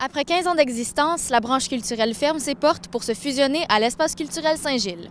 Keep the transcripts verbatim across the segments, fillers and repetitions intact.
Après quinze ans d'existence, la branche culturelle ferme ses portes pour se fusionner à l'Espace culturel Saint-Gilles.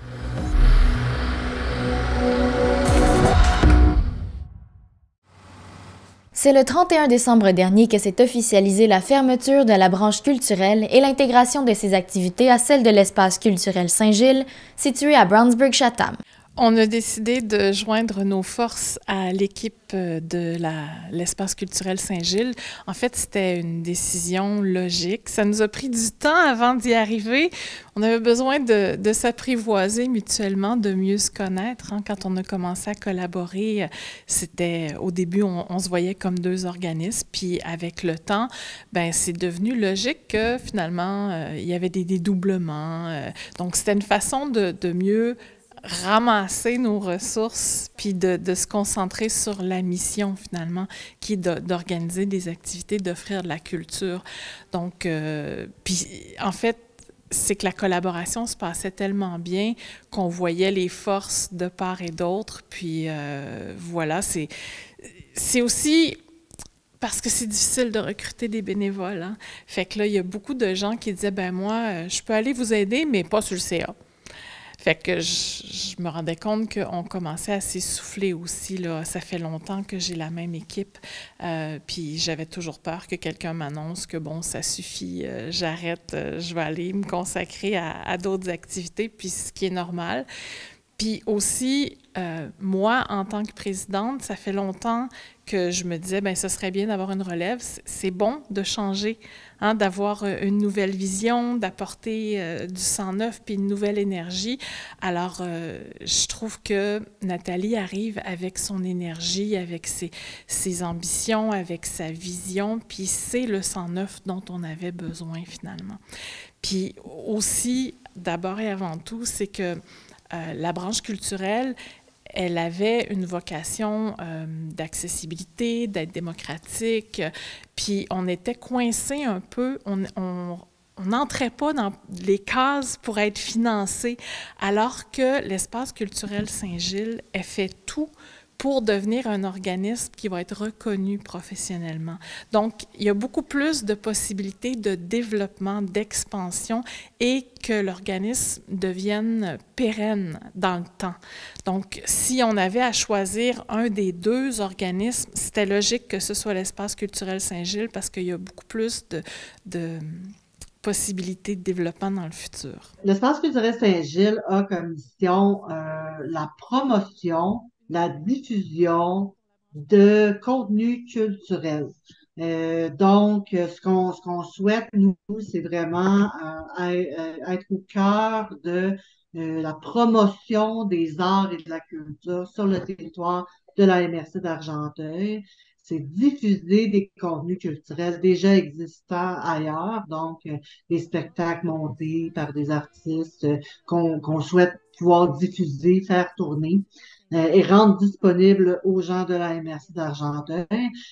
C'est le trente et un décembre dernier que s'est officialisée la fermeture de la branche culturelle et l'intégration de ses activités à celle de l'Espace culturel Saint-Gilles, situé à Brownsburg-Chatham. On a décidé de joindre nos forces à l'équipe de la, l'Espace culturel Saint-Gilles. En fait, c'était une décision logique. Ça nous a pris du temps avant d'y arriver. On avait besoin de, de s'apprivoiser mutuellement, de mieux se connaître. Hein. Quand on a commencé à collaborer, c'était au début, on, on se voyait comme deux organismes. Puis avec le temps, ben c'est devenu logique que finalement, euh, il y avait des dédoublements. Euh, donc, c'était une façon de, de mieux ramasser nos ressources, puis de, de se concentrer sur la mission, finalement, qui est de, d'organiser des activités, d'offrir de la culture. Donc, euh, puis en fait, c'est que la collaboration se passait tellement bien qu'on voyait les forces de part et d'autre. Puis euh, voilà, c'est, c'est aussi parce que c'est difficile de recruter des bénévoles. Hein? Fait que là, il y a beaucoup de gens qui disaient, ben moi, je peux aller vous aider, mais pas sur le C A. Fait que je, je me rendais compte qu'on commençait à s'essouffler aussi, là. Ça fait longtemps que j'ai la même équipe, euh, puis j'avais toujours peur que quelqu'un m'annonce que, bon, ça suffit, euh, j'arrête, euh, je vais aller me consacrer à, à d'autres activités, puis ce qui est normal. Puis aussi, euh, moi, en tant que présidente, ça fait longtemps que je me disais, bien, ce serait bien d'avoir une relève. C'est bon de changer, hein, d'avoir une nouvelle vision, d'apporter euh, du sang neuf puis une nouvelle énergie. Alors, euh, je trouve que Nathalie arrive avec son énergie, avec ses, ses ambitions, avec sa vision, puis c'est le sang neuf dont on avait besoin finalement. Puis aussi, d'abord et avant tout, c'est que Euh, la branche culturelle, elle avait une vocation euh, d'accessibilité, d'être démocratique, puis on était coincé un peu, on on, on n'entrait pas dans les cases pour être financé, alors que l'Espace culturel Saint-Gilles a fait tout pour devenir un organisme qui va être reconnu professionnellement. Donc, il y a beaucoup plus de possibilités de développement, d'expansion et que l'organisme devienne pérenne dans le temps. Donc, si on avait à choisir un des deux organismes, c'était logique que ce soit l'Espace culturel Saint-Gilles parce qu'il y a beaucoup plus de, de possibilités de développement dans le futur. L'Espace culturel Saint-Gilles a comme mission euh, la promotion, la diffusion de contenu culturel. Euh, donc, ce qu'on ce qu'on souhaite, nous, c'est vraiment euh, être au cœur de euh, la promotion des arts et de la culture sur le territoire de la M R C d'Argenteuil. C'est diffuser des contenus culturels déjà existants ailleurs, donc euh, des spectacles montés par des artistes euh, qu'on qu'on souhaite pouvoir diffuser, faire tourner euh, et rendre disponible aux gens de la M R C d'Argenteuil.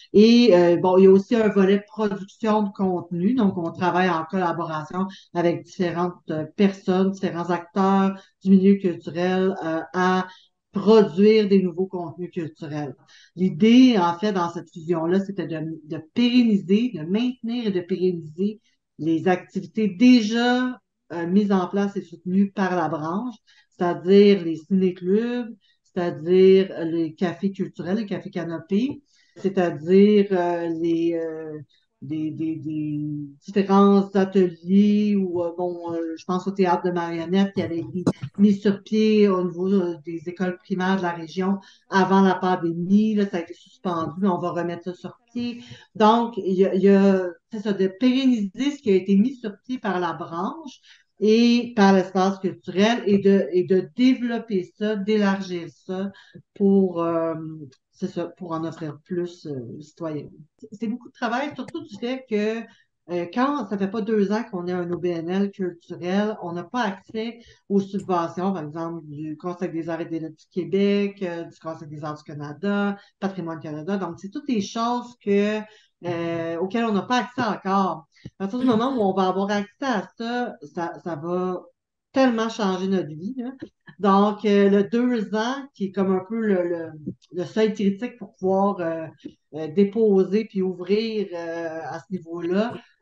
Et euh, bon, il y a aussi un volet production de contenu, donc on travaille en collaboration avec différentes euh, personnes, différents acteurs du milieu culturel euh, à produire des nouveaux contenus culturels. L'idée, en fait, dans cette fusion-là, c'était de, de pérenniser, de maintenir et de pérenniser les activités déjà euh, mises en place et soutenues par la branche, c'est-à-dire les ciné-clubs, c'est-à-dire les cafés culturels, les cafés canopés, c'est-à-dire euh, les, euh, des, des, des différents ateliers ou, euh, bon, euh, je pense au théâtre de marionnettes qui avait été mis sur pied au niveau euh, des écoles primaires de la région avant la pandémie. Là, ça a été suspendu, mais on va remettre ça sur pied. Donc, il y a, il y a c'est ça, de pérenniser ce qui a été mis sur pied par la branche et par l'espace culturel et de, et de développer ça, d'élargir ça pour, euh, c'est ça, pour en offrir plus euh, aux citoyens. C'est beaucoup de travail, surtout du fait que euh, quand ça fait pas deux ans qu'on est un O B N L culturel, on n'a pas accès aux subventions, par exemple, du Conseil des arts et des lettres du Québec, euh, du Conseil des arts du Canada, Patrimoine Canada. Donc, c'est toutes des choses que, euh, auxquelles on n'a pas accès encore. À partir du moment où on va avoir accès à ça, ça, ça va tellement changer notre vie, là. Donc, euh, le deux ans, qui est comme un peu le, le, le seuil critique pour pouvoir euh, euh, déposer puis ouvrir euh, à ce niveau-là, euh,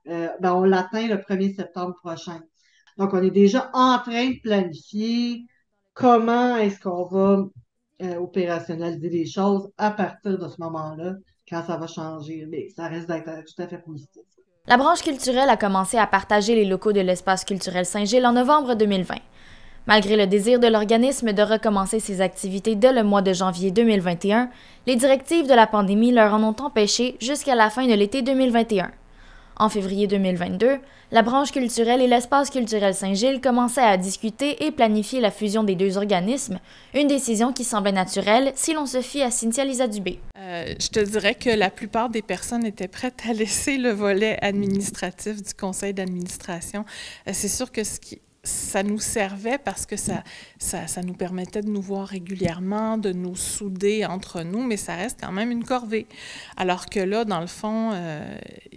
ben, on l'atteint le premier septembre prochain. Donc, on est déjà en train de planifier comment est-ce qu'on va euh, opérationnaliser les choses à partir de ce moment-là, quand ça va changer. Mais ça reste d'être tout à fait positif. La branche culturelle a commencé à partager les locaux de l'espace culturel Saint-Gilles en novembre deux mille vingt. Malgré le désir de l'organisme de recommencer ses activités dès le mois de janvier deux mille vingt et un, les directives de la pandémie leur en ont empêché jusqu'à la fin de l'été deux mille vingt et un. En février deux mille vingt-deux, la branche culturelle et l'espace culturel Saint-Gilles commençaient à discuter et planifier la fusion des deux organismes, une décision qui semblait naturelle si l'on se fie à Cynthia Lisa Dubé. Euh, je te dirais que la plupart des personnes étaient prêtes à laisser le volet administratif du conseil d'administration. Euh, c'est sûr que ce qui ça nous servait parce que ça, ça, ça nous permettait de nous voir régulièrement, de nous souder entre nous, mais ça reste quand même une corvée. Alors que là, dans le fond, euh,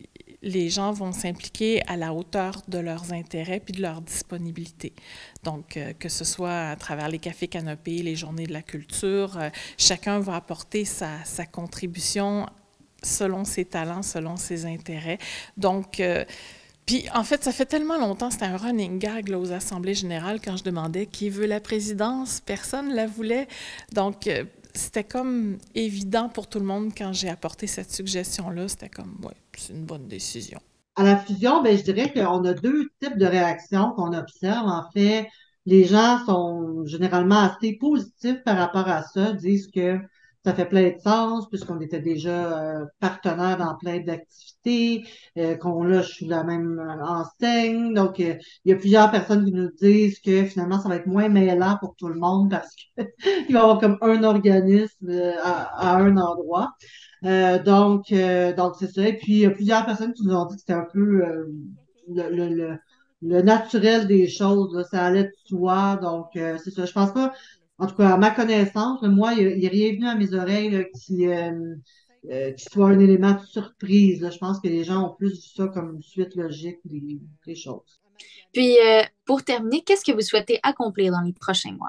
les gens vont s'impliquer à la hauteur de leurs intérêts puis de leur disponibilité. Donc, euh, que ce soit à travers les cafés canopés, les journées de la culture, euh, chacun va apporter sa, sa contribution selon ses talents, selon ses intérêts. Donc, euh, puis, en fait, ça fait tellement longtemps, c'était un running gag là, aux assemblées générales quand je demandais qui veut la présidence, personne ne la voulait. Donc, euh, c'était comme évident pour tout le monde quand j'ai apporté cette suggestion-là. C'était comme, oui, c'est une bonne décision. À la fusion, ben, je dirais qu'on a deux types de réactions qu'on observe. En fait, les gens sont généralement assez positifs par rapport à ça, disent que ça fait plein de sens puisqu'on était déjà euh, partenaires dans plein d'activités, euh, qu'on loge sous la même euh, enseigne. Donc, euh, il y a plusieurs personnes qui nous disent que finalement, ça va être moins mêlant pour tout le monde parce qu'il va y avoir comme un organisme euh, à, à un endroit. Euh, donc, euh, donc c'est ça. Et puis, il y a plusieurs personnes qui nous ont dit que c'était un peu euh, le, le, le, le naturel des choses, là. Ça allait de soi. Donc, euh, c'est ça. Je pense pas, en tout cas, à ma connaissance, là, moi, il n'y a, a rien venu à mes oreilles là, qui, euh, euh, qui soit un élément de surprise, là. Je pense que les gens ont plus vu ça comme une suite logique des, des choses. Puis, euh, pour terminer, qu'est-ce que vous souhaitez accomplir dans les prochains mois?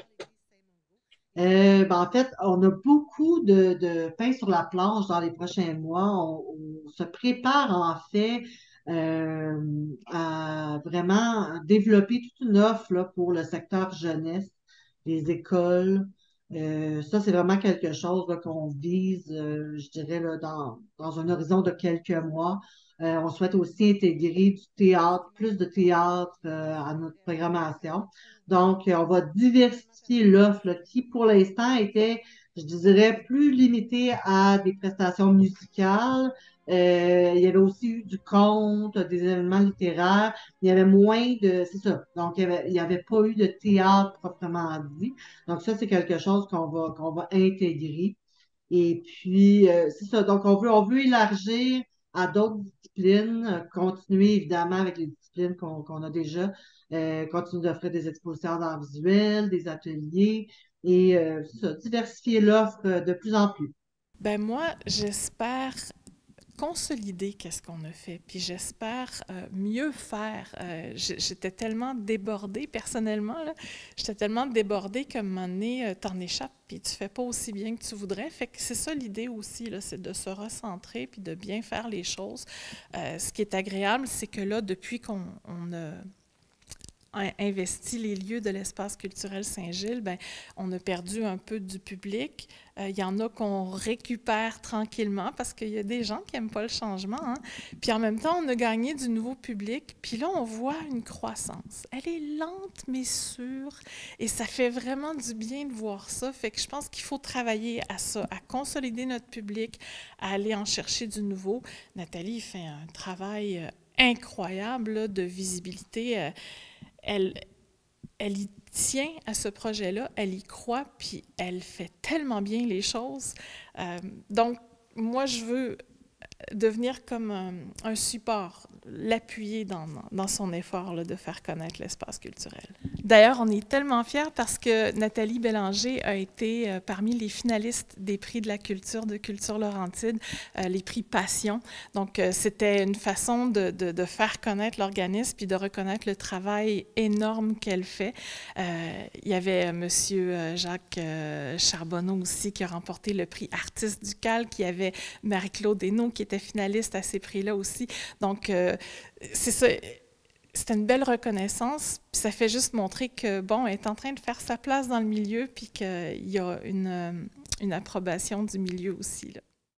Euh, ben, en fait, on a beaucoup de, de pain sur la planche dans les prochains mois. On, on se prépare en fait euh, à vraiment développer toute une offre là, pour le secteur jeunesse, les écoles. Euh, ça, c'est vraiment quelque chose là, qu'on vise, euh, je dirais, là, dans, dans un horizon de quelques mois. Euh, on souhaite aussi intégrer du théâtre, plus de théâtre euh, à notre programmation. Donc, euh, on va diversifier l'offre là, qui, pour l'instant, était, je dirais, plus limitée à des prestations musicales. Euh, il y avait aussi eu du conte, des événements littéraires. Il y avait moins de... C'est ça. Donc, il n'y avait, il y avait pas eu de théâtre proprement dit. Donc, ça, c'est quelque chose qu'on va, qu'on va intégrer. Et puis, euh, c'est ça. Donc, on veut, on veut élargir à d'autres disciplines, euh, continuer évidemment avec les disciplines qu'on qu'on a déjà, euh, continuer d'offrir des expositions d'art visuel, des ateliers et euh, c'est ça, diversifier l'offre euh, de plus en plus. Ben moi, j'espère consolider qu'est-ce qu'on a fait, puis j'espère euh, mieux faire. Euh, j'étais tellement débordée, personnellement, là, j'étais tellement débordée qu'à un moment donné, euh, t'en échappes, puis tu fais pas aussi bien que tu voudrais. Fait que c'est ça l'idée aussi, là, c'est de se recentrer, puis de bien faire les choses. Euh, ce qui est agréable, c'est que là, depuis qu'on on a investi les lieux de l'espace culturel Saint-Gilles, ben, on a perdu un peu du public. Il euh, y en a qu'on récupère tranquillement parce qu'il y a des gens qui n'aiment pas le changement. Hein? Puis en même temps, on a gagné du nouveau public. Puis là, on voit une croissance. Elle est lente, mais sûre. Et ça fait vraiment du bien de voir ça. Fait que je pense qu'il faut travailler à ça, à consolider notre public, à aller en chercher du nouveau. Nathalie fait un travail euh, incroyable là, de visibilité. Euh, Elle, elle y tient à ce projet-là, elle y croit, puis elle fait tellement bien les choses. Euh, donc, moi, je veux devenir comme un, un support, l'appuyer dans, dans son effort là, de faire connaître l'espace culturel. D'ailleurs, on est tellement fiers parce que Nathalie Bélanger a été euh, parmi les finalistes des prix de la culture de Culture Laurentide, euh, les prix Passion. Donc, euh, c'était une façon de, de, de faire connaître l'organisme puis de reconnaître le travail énorme qu'elle fait. Euh, il y avait euh, M. Jacques euh, Charbonneau aussi qui a remporté le prix Artiste du Calque. Il y avait Marie-Claude Hainaut qui était finaliste à ces prix-là aussi. Donc, euh, c'est ça. C'était une belle reconnaissance, puis ça fait juste montrer que, bon, elle est en train de faire sa place dans le milieu, puis qu'il y a une, une approbation du milieu aussi, là.